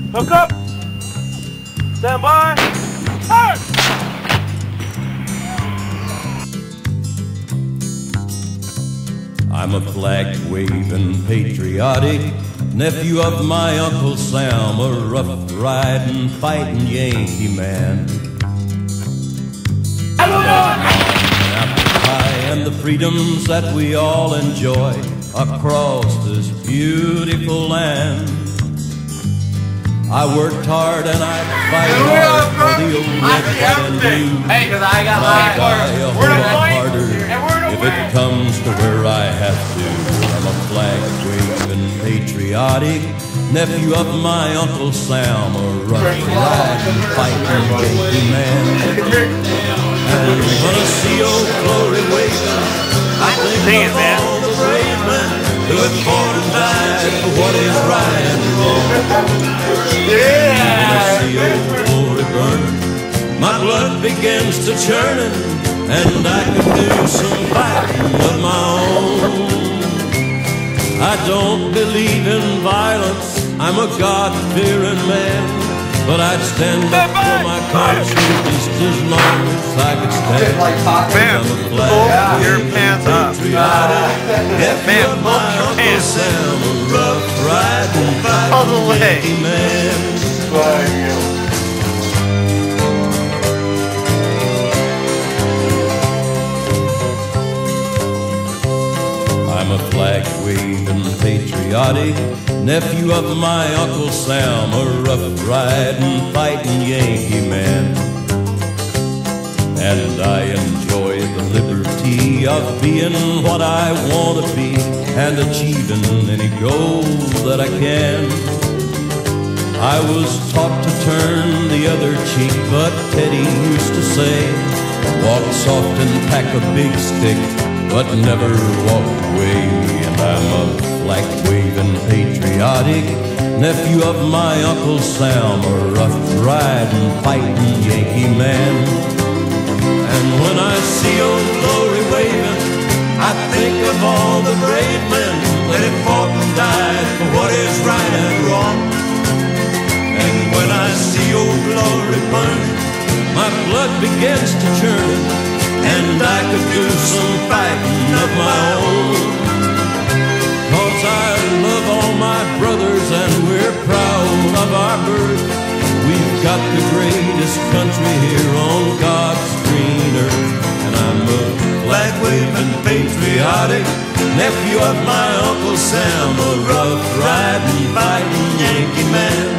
Hook up. Stand by. Fire! I'm a flag-waving, patriotic nephew of my Uncle Sam, a rough-riding, fighting Yankee man. Apple pie and the freedoms that we all enjoy across this beautiful land. I worked hard and I fight hard for the old red, white, and blue. Hey, cause I got I'll die a whole lot harder and if it comes to where I have to. I'm a flag-waving, patriotic nephew of my Uncle Sam, a rough-riding, fighting Yankee man. And when I see old glory waving, I think of all the brave men who have fought and died for what is right and wrong. When I see old glory burning, my blood begins to churning, and I could do some fighting of my own. I don't believe in violence, I'm a God-fearing man, but I'd stand up for my country just as long as I could stand. Man, pull your pants up. Man, pull your pants up. Rough riding, all the way. Man. I'm a flag-waving, patriotic nephew of my Uncle Sam, a rough-riding, fighting Yankee man. And I enjoy the liberty of being what I want to be and achieving any goal that I can. I was taught to turn the other cheek, but Teddy used to say, walk soft and pack a big stick, but never walk away. And I'm a flag-waving, patriotic nephew of my Uncle Sam, a rough-riding, fighting Yankee man. And when I see old glory waving, I think of all the brave men that have fought and died for what is right and wrong. And when I see old glory burning, my blood begins to churn, and I could do some fighting of my own. 'Cause I love all my brothers and we're proud of our birth. We've got the greatest country here on God's green earth. And I'm a flag-waving, patriotic nephew of my Uncle Sam, a rough-riding, fighting Yankee man.